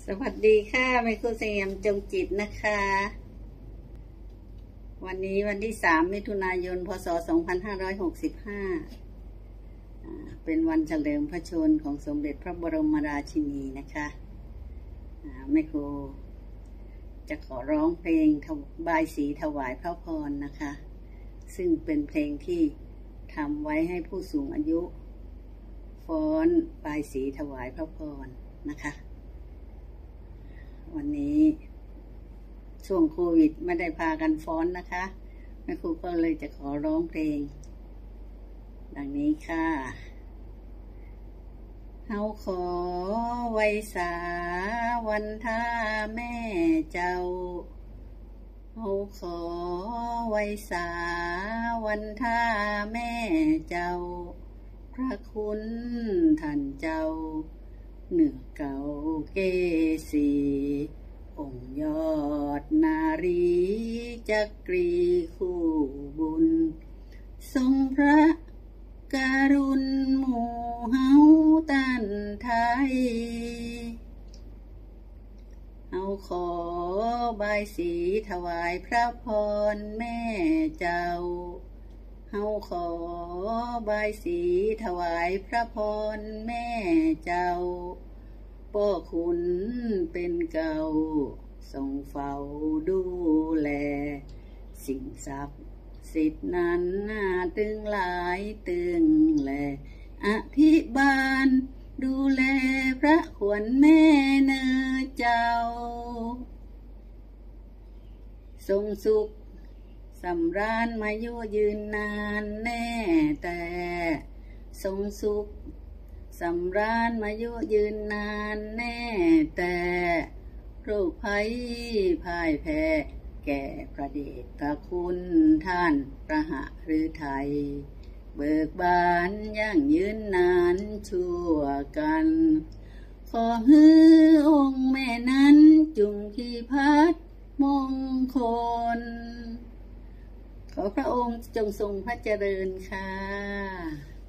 สวัสดีค่ะแม่ครูเสียมจงจิตนะคะวันนี้วันที่3 มิถุนายน พ.ศ. 2565เป็นวันเฉลิมพระชนม์ของสมเด็จพระบรมราชินีนะคะแม่ครูจะขอร้องเพลงบายสีถวายพระพรนะคะซึ่งเป็นเพลงที่ทำไว้ให้ผู้สูงอายุฟ้อนบายสีถวายพระพรนะคะวันนี้ช่วงโควิดไม่ได้พากันฟ้อนนะคะแม่ครูก็เลยจะขอร้องเพลงดังนี้ค่ะเฮาขอไว้สาวันท่าแม่เจ้าเฮาขอไว้สาวันท่าแม่เจ้าพระคุณท่านเจ้าเหนือเก่าเกษีองค์ยอดนารีจักรีคู่บุญทรงพระกรุณาหมู่เฮาตันไทยเฮาขอบายสีถวายพระพรแม่เจ้าเฮาขอบายสีถวายพระพรแม่เจ้าพ่อคุณเป็นเก่าทรงเฝ้าดูแลสิ่งศักดิ์สิทธิ์นั้นตึงหลายตึงแลอภิบาลดูแลพระขวัญแม่เนอเจ้าทรงสุขสำราญมายุยืนนานแน่แต่ทรงสุขสำราญมายุยืนนานแน่แต่โรคภัยพ่ายแพ้แก่พระเดชพระคุณท่านประหฤทัยเบิกบานยั่งยืนนานชั่วกันขอฮือองค์แม่นั้นจุงคีพัดมงคลขอพระองค์จงทรงพระเจริญค่ะ